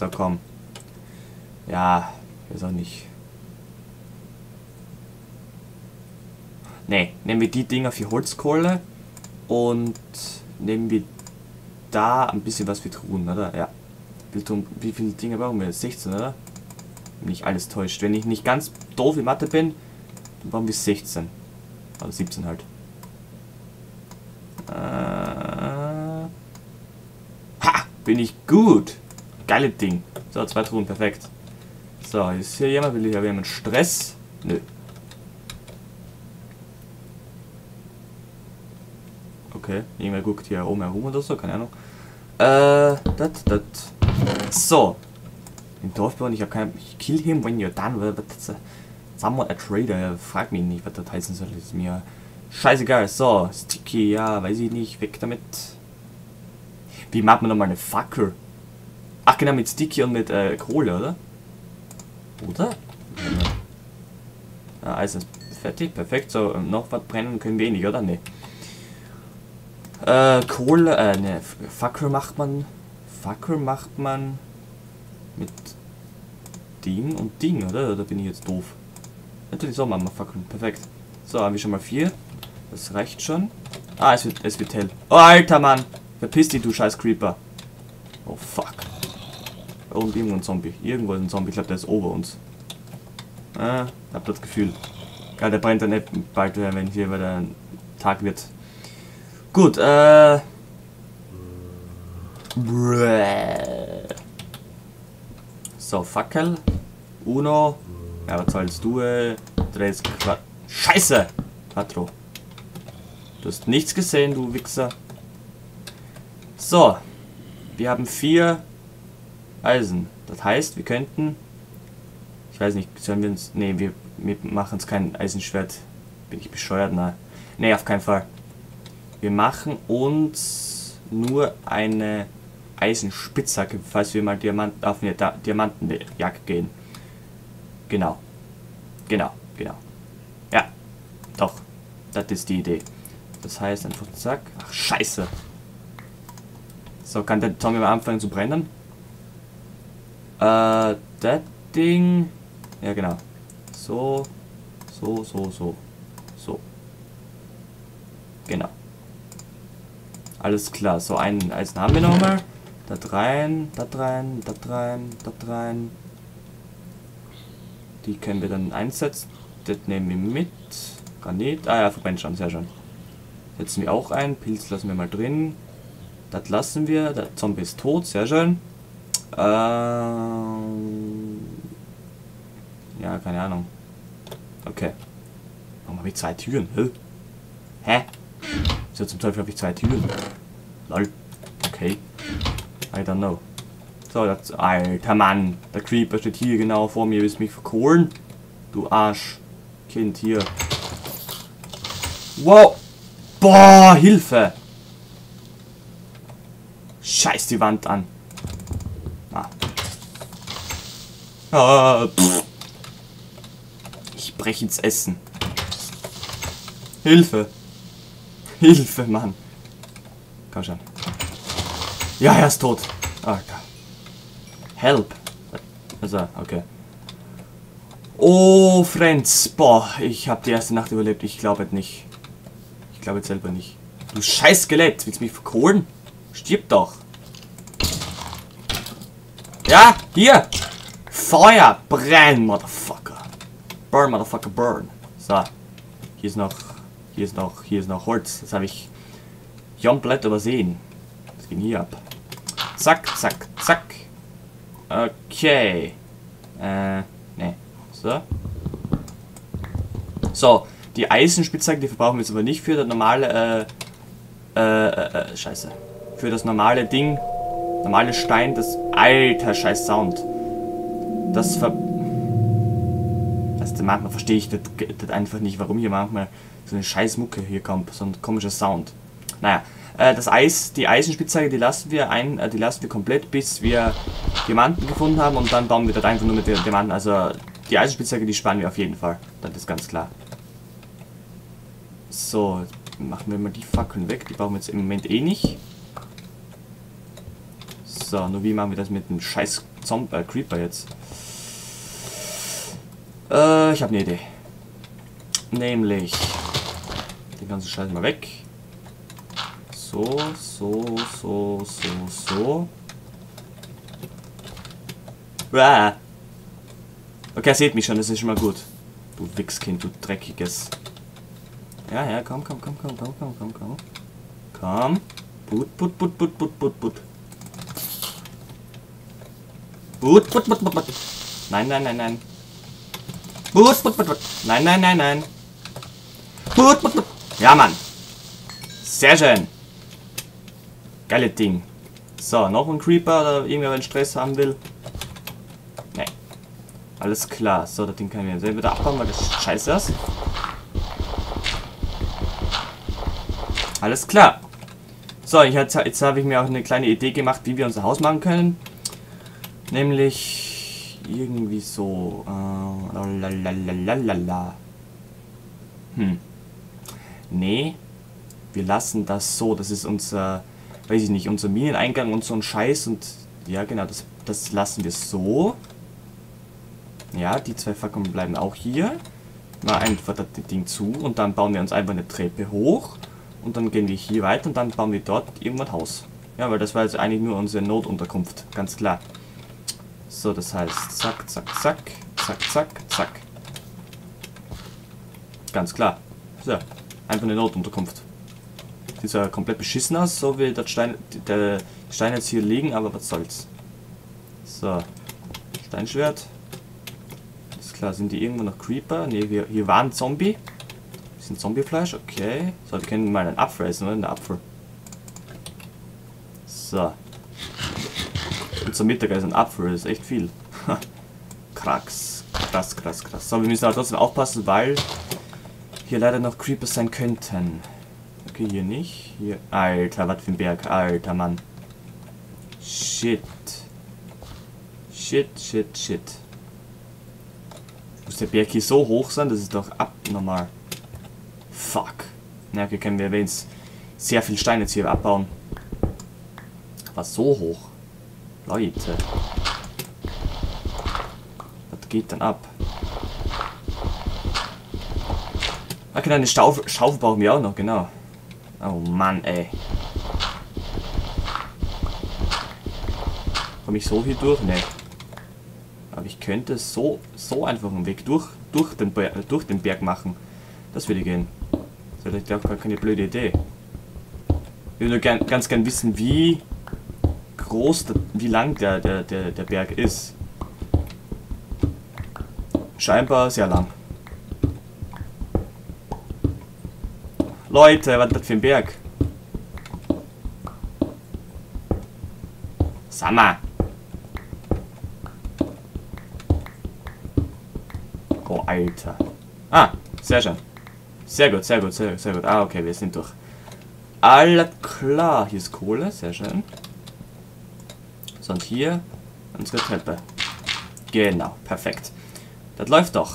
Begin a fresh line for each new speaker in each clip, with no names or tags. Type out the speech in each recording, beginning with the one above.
So, komm. Ja, weiß auch nicht. Ne, nehmen wir die Dinger für Holzkohle und nehmen wir da ein bisschen was für Truhen, oder? Ja. Wie viele Dinge brauchen wir? 16, oder? Wenn nicht alles täuscht. Wenn ich nicht ganz doof in Mathe bin, dann brauchen wir 16. Oder 17 halt. Ha! Bin ich gut! Geile Ding. So, 2 Truhen, perfekt. So, ist hier jemand? Will hier jemand Stress? Nö. Okay, irgendwer guckt hier oben herum oder so, keine Ahnung. So. Im Dorfbewohner, ich habe keinen. Kill him when you're done with someone a trader. Frag mich nicht, was das heißen soll. Das ist mir scheißegal. So, Sticky, ja, weiß ich nicht. Weg damit. Wie macht man nochmal eine Fackel? Ach genau, mit Sticky und mit Kohle, oder? Oder? Ja, Eisen ist fertig, perfekt. So, noch was brennen können wir nicht, oder? Ne. Kohle, ne, Fackel macht man mit Ding und Ding, oder? Oder bin ich jetzt doof? Natürlich so machen wir Fackeln, perfekt. So, haben wir schon mal 4. Das reicht schon. Ah, es wird hell. Oh, alter Mann! Verpiss dich, du scheiß Creeper. Oh, fuck. Und irgendwo ein Zombie. Irgendwo ein Zombie, ich glaube, der ist over uns. Hab das Gefühl. Ja, der brennt dann nicht bald, wenn hier wieder Tag wird. Gut, so, Fackel. Uno. Ja, was sollst du, Drehst Scheiße! Quattro. Du hast nichts gesehen, du Wichser. So. Wir haben 4 Eisen. Das heißt, wir könnten... Ich weiß nicht, sollen wir uns... Ne, wir machen uns kein Eisenschwert. Bin ich bescheuert? Nein. Ne, auf keinen Fall. Wir machen uns nur eine Eisenspitzhacke, falls wir mal auf eine Diamantenjagd gehen. Genau. Genau. Ja, doch. Das ist die Idee. Das heißt einfach zack. Ach, scheiße. So, kann der Zombie mal anfangen zu brennen? Das Ding... Ja, genau. So. Genau. Alles klar. So, einen Eisen haben wir nochmal. Da rein. Die können wir dann einsetzen. Das nehmen wir mit. Granit. Ah ja, verbrennt schon. Sehr schön. Setzen wir auch ein. Pilz lassen wir mal drin. Das lassen wir. Der Zombie ist tot. Sehr schön. Ja, keine Ahnung. Okay. Warum habe ich 2 Türen? Hä? Wieso zum Teufel habe ich 2 Türen? Lol. Okay. I don't know. So, das... Alter Mann. Der Creeper steht hier genau vor mir. Willst mich verkohlen? Du Arsch. Kind hier. Wow. Boah, Hilfe. Scheiß die Wand an. Ich breche ins Essen. Hilfe. Hilfe, Mann. Komm schon. Ja, er ist tot. Alter. Help. Also, okay. Oh, Friends. Boah, ich habe die erste Nacht überlebt. Ich glaube nicht. Ich glaube jetzt selber nicht. Du scheiß Skelett. Willst du mich verkohlen? Stirb doch. Ja, hier. Feuer. Brenn, Motherfucker. Burn, Motherfucker, burn. So. Hier ist noch Holz. Das habe ich komplett übersehen. Was geht hier ab? Zack. Okay. Ne. So. So. Die Eisenspitzhacke, die verbrauchen wir jetzt aber nicht für das normale, Scheiße. Für das normale Ding. Normale Stein, das... Alter, scheiß Sound. Manchmal verstehe ich das einfach nicht, warum hier manchmal so eine scheiß Mucke hier kommt. So ein komischer Sound. Naja. Die Eisenspitzhacke, die lassen wir komplett, bis wir Diamanten gefunden haben und dann bauen wir das einfach nur mit den Diamanten. Also die Eisenspitzhacke, die sparen wir auf jeden Fall. Das ist ganz klar. So, jetzt machen wir mal die Fackeln weg. Die brauchen wir jetzt im Moment eh nicht. So, nur wie machen wir das mit dem scheiß Creeper jetzt. Ich habe eine Idee. Nämlich den ganzen Scheiß mal weg. So. Ah. Okay, er sieht mich schon, das ist schon mal gut. Du Wichskind, du dreckiges. Ja, komm. Komm. But. Nein. Nein. But. Ja, Mann. Sehr schön. Geile Ding. So, noch ein Creeper oder irgendwer, wenn Stress haben will. Nee. Alles klar. So, das Ding kann ich mir selber wieder abbauen, weil das scheiße ist. Alles klar. So, jetzt habe ich mir auch eine kleine Idee gemacht, wie wir unser Haus machen können. Nämlich irgendwie so. Nee. Wir lassen das so. Das ist unser, weiß ich nicht, unser Mineneingang und so ein Scheiß. Und ja, genau, das lassen wir so. Ja, die 2 Fackeln bleiben auch hier. Mal einfach das Ding zu und dann bauen wir uns einfach eine Treppe hoch. Und dann gehen wir hier weiter und dann bauen wir dort irgendwann ein Haus. Ja, weil das war jetzt eigentlich nur unsere Notunterkunft. Ganz klar. So, das heißt, zack. Ganz klar. So, einfach eine Notunterkunft. Sieht zwar komplett beschissen aus, so wie die Steine jetzt hier liegen, aber was soll's. So, Steinschwert. Ist klar, sind die irgendwo noch Creeper? Ne, hier war ein Zombie. Bisschen Zombiefleisch, okay. So, wir können mal einen Apfel essen, oder? Einen Apfel. So. Und zum Mittagessen ein Apfel, das ist echt viel. Krass. So, wir müssen aber trotzdem aufpassen, weil hier leider noch Creeper sein könnten. Okay, hier nicht. Hier. Alter, was für ein Berg. Alter, Mann. Shit. Muss der Berg hier so hoch sein? Das ist doch abnormal. Fuck. Na, okay, können wir wenigstens sehr viel Stein jetzt hier abbauen. Aber so hoch. Leute. Was geht denn ab? Okay, eine Schaufel brauchen wir auch noch, genau. Oh Mann, ey. Komme ich so hier durch? Ne. Aber ich könnte so einfach einen Weg durch den Berg machen. Das würde gehen. Das wäre doch gar keine blöde Idee. Ich würde nur ganz gern wissen, wie groß, wie lang der Berg ist. Scheinbar sehr lang. Leute, was ist das für ein Berg? Sag mal. Oh, Alter. Ah, sehr schön. Sehr gut. Ah, okay, wir sind durch. Alles klar. Hier ist Kohle, sehr schön. So, und hier unsere Treppe. Genau, perfekt. Das läuft doch.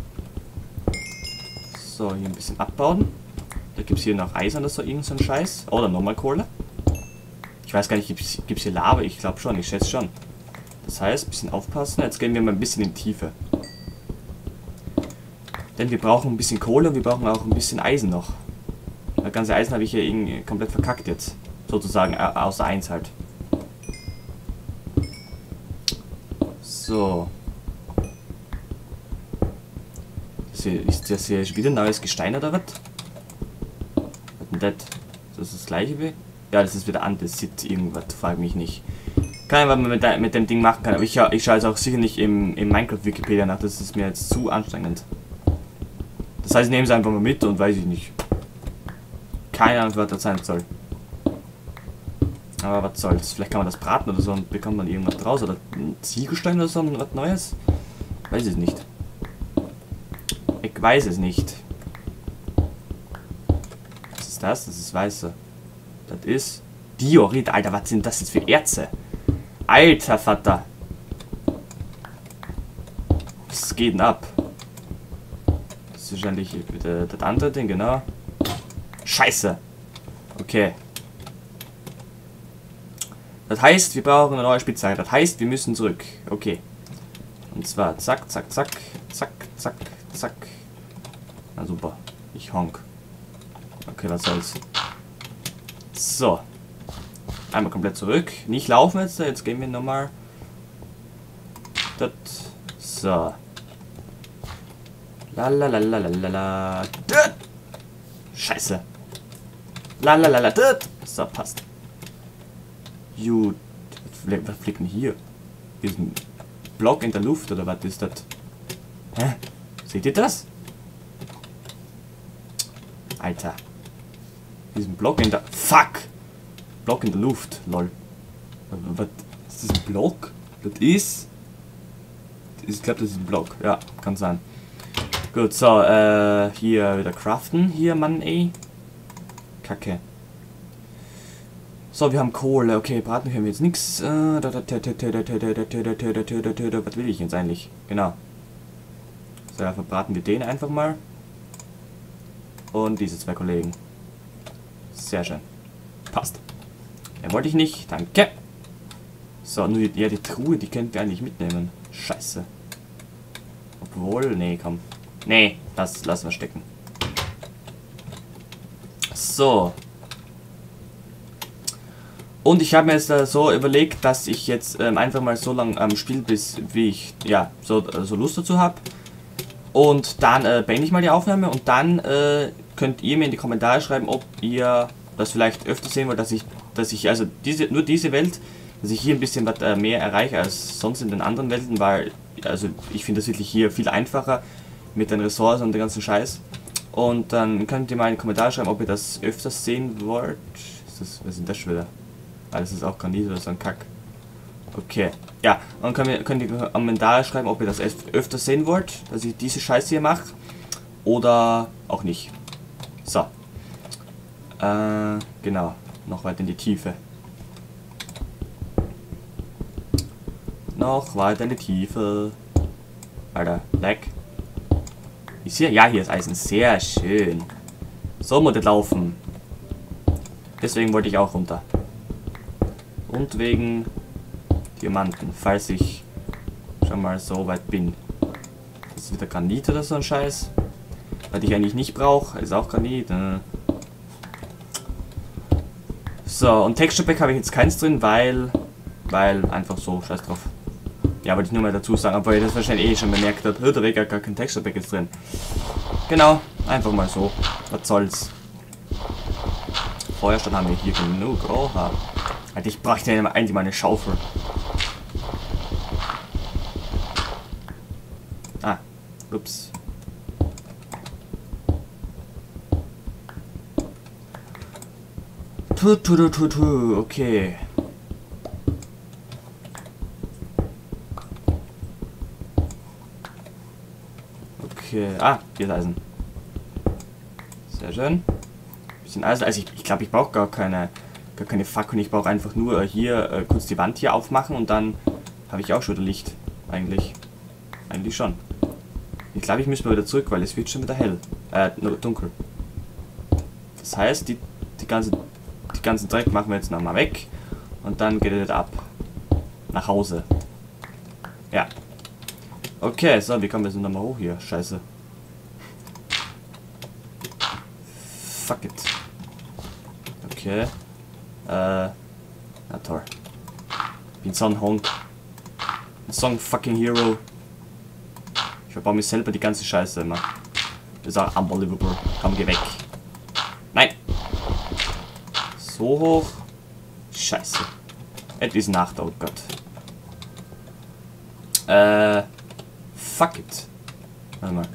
So, hier ein bisschen abbauen. Da gibt es hier noch Eisen oder so, irgend so ein Scheiß. Oder nochmal Kohle. Ich weiß gar nicht, gibt es hier Lava? Ich glaube schon, ich schätze schon. Das heißt, ein bisschen aufpassen. Jetzt gehen wir mal ein bisschen in die Tiefe. Denn wir brauchen ein bisschen Kohle und wir brauchen auch ein bisschen Eisen noch. Das ganze Eisen habe ich hier irgendwie komplett verkackt jetzt. Sozusagen, außer eins halt. So. Ist das hier wieder neues Gestein oder was? Was denn das? Das ist das gleiche wie? Ja, das ist wieder Andesit irgendwas, frag mich nicht. Kann ich, was man mit dem Ding machen kann, aber ich schaue jetzt auch sicher nicht im Minecraft-Wikipedia nach, das ist mir jetzt zu anstrengend. Das heißt, ich nehme es einfach mal mit und weiß ich nicht. Keine Ahnung, was das sein soll. Aber was soll's? Vielleicht kann man das braten oder so und bekommt man irgendwas draus. Oder ein Ziegelstein oder so, was Neues? Weiß ich nicht. Ich weiß es nicht. Was ist das? Das ist weiße. Das ist Diorit. Alter, was sind das jetzt für Erze? Alter Vater. Was geht denn ab? Das ist wahrscheinlich das andere Ding, genau. Scheiße. Okay. Das heißt, wir brauchen eine neue Spitzhacke. Das heißt, wir müssen zurück. Okay. Und zwar zack, zack, zack, zack, zack, zack. Na super. Ich honk. Okay, was soll's. So. Einmal komplett zurück. Nicht laufen jetzt. Jetzt gehen wir nochmal. So. Lalalala. Scheiße. Lalalala. So, passt. Gut. Was fliegt denn hier? Hier ist ein Block in der Luft, oder was ist das? Hä? Seht ihr das? Alter. Hier ist ein Block in der... Fuck! Block in der Luft. Lol. Was? Ist das ein Block? Das ist... Ich glaube, das ist ein Block. Ja, kann sein. Gut, so, hier wieder craften. Hier, Mann, ey. Kacke. So, wir haben Kohle. Okay, braten können wir jetzt nichts. Was will ich jetzt eigentlich? Genau. So, ja, verbraten wir den einfach mal. Und diese zwei Kollegen. Sehr schön. Passt. Ja, wollte ich nicht. Danke. So, nur die, ja, die Truhe, die könnten wir eigentlich mitnehmen. Scheiße. Obwohl, nee, komm. Nee, das lassen wir stecken. So. Und ich habe mir jetzt so überlegt, dass ich jetzt einfach mal so lange spiele, bis wie ich ja so Lust dazu habe. Und dann beende ich mal die Aufnahme und dann könnt ihr mir in die Kommentare schreiben, ob ihr das vielleicht öfter sehen wollt, dass ich also nur diese Welt, dass ich hier ein bisschen was mehr erreiche als sonst in den anderen Welten, weil also ich finde das wirklich hier viel einfacher mit den Ressourcen und dem ganzen Scheiß. Und dann könnt ihr mal in die Kommentare schreiben, ob ihr das öfters sehen wollt. Was ist denn das schon wieder? Ah, das ist auch Granit oder so ein Kack. Okay. Ja, dann könnt ihr in die Kommentare schreiben, ob ihr das öfter sehen wollt, dass ich diese Scheiße hier mache. Oder auch nicht. So. Genau. Noch weiter in die Tiefe. Noch weiter in die Tiefe. Alter, Leck. Ist hier? Ja, hier ist Eisen. Sehr schön. So muss das laufen. Deswegen wollte ich auch runter. Und wegen Diamanten, falls ich schon mal so weit bin. Das ist wieder Granit oder so ein Scheiß. Was ich eigentlich nicht brauche, ist auch Granit. So, und Texture Pack habe ich jetzt keins drin, weil einfach so, scheiß drauf. Ja, wollte ich nur mal dazu sagen, obwohl ihr das wahrscheinlich eh schon bemerkt habt, da wäre gar kein Texture Pack jetzt drin. Genau, einfach mal so. Was soll's. Feuerstein haben wir hier genug. Oha. Alter, ich bräuchte ja eigentlich mal eine Schaufel. Ah, ups. Okay. Okay, ah, hier ist Eisen. Sehr schön. Bisschen Eisen, also ich glaube, ich brauche gar keine Fackeln, ich brauche einfach nur hier kurz die Wand hier aufmachen und dann habe ich auch schon wieder Licht. Eigentlich schon. Ich glaube, ich muss mal wieder zurück, weil es wird schon wieder hell. Dunkel. Das heißt, die ganzen Dreck machen wir jetzt nochmal weg und dann geht es ab. Nach Hause. Ja. Okay, so, wie kommen wir jetzt nochmal hoch hier? Scheiße. Fuck it. Okay. Na toll. Ich bin so ein Honk. So ein fucking Hero. Ich verbaue mir selber die ganze Scheiße immer. Das ist auch unbelievable. Komm, geh weg. Nein. So hoch. Scheiße. Es ist Nacht, oh Gott. Fuck it. Warte mal.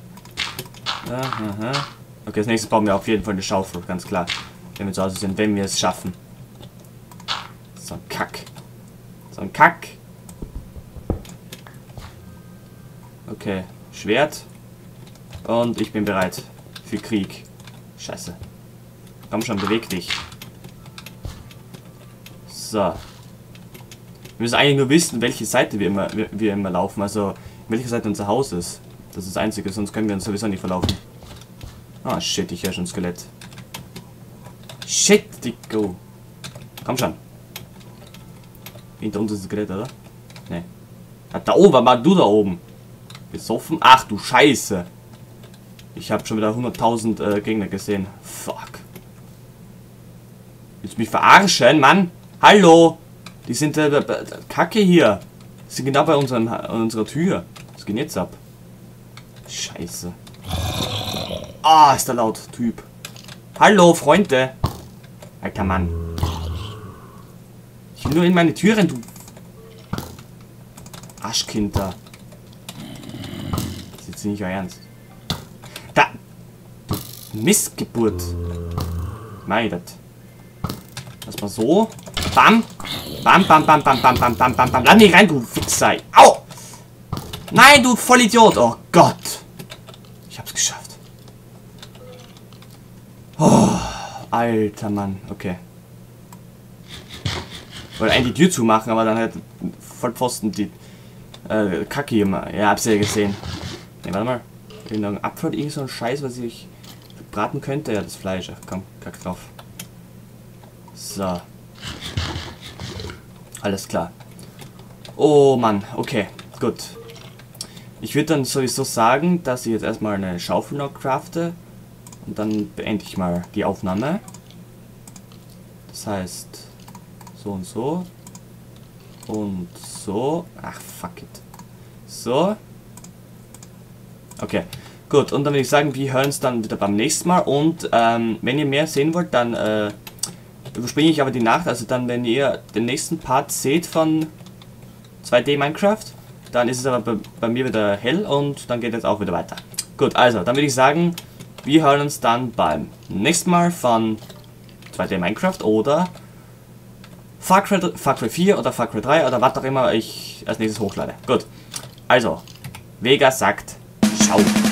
Okay, als nächstes bauen wir auf jeden Fall eine Schaufel, ganz klar. Wenn wir zu Hause sind, wenn wir es schaffen. So ein Kack. So ein Kack. Okay, Schwert. Und ich bin bereit für Krieg. Scheiße. Komm schon, beweg dich. So. Wir müssen eigentlich nur wissen, welche Seite wir immer laufen. Also, welche Seite unser Haus ist. Das ist das Einzige, sonst können wir uns sowieso nicht verlaufen. Ah, shit, ich höre schon Skelett. Shit, Dicko. Komm schon. Hinter uns ist das Gerät, oder? Ne. Da oben, was machst du da oben? Besoffen? Ach du Scheiße. Ich habe schon wieder 100.000 Gegner gesehen. Fuck. Willst du mich verarschen, Mann? Hallo? Die sind Kacke hier. Die sind genau bei unserer Tür. Was geht jetzt ab? Scheiße. Ah, ist der laut, Typ. Hallo, Freunde. Alter Mann. Ich will nur in meine Tür rein, du Arschkind da. Das ist jetzt nicht euer Ernst. Da! Du Missgeburt. Meidet. Lass mal so. Bam! Bam, bam, bam, bam, bam, bam, bam, bam, bam. Lass mich rein, du Fixer. Au! Nein, du Vollidiot. Oh Gott. Ich hab's geschafft. Oh, alter Mann. Okay. Ich wollte eigentlich die Tür zumachen, aber dann halt Vollpfosten die Kacke hier mal. Ja, hab's ja gesehen. Ne, warte mal. Irgendein Apfel, irgend so ein Scheiß, was ich braten könnte. Ja, das Fleisch. Ach komm, kack drauf. So. Alles klar. Oh Mann, okay, gut. Ich würde dann sowieso sagen, dass ich jetzt erstmal eine Schaufel noch crafte. Und dann beende ich mal die Aufnahme. Das heißt, so und so. Und so. Ach, fuck it. So. Okay, gut. Und dann würde ich sagen, wir hören uns dann wieder beim nächsten Mal. Und wenn ihr mehr sehen wollt, dann überspringe ich aber die Nacht. Also dann, wenn ihr den nächsten Part seht von 2D Minecraft, dann ist es aber bei mir wieder hell und dann geht es auch wieder weiter. Gut, also, dann würde ich sagen, wir hören uns dann beim nächsten Mal von 2D Minecraft oder Far Cry 4 oder Far Cry 3 oder was auch immer ich als nächstes hochlade. Gut, also, Vega sagt ciao.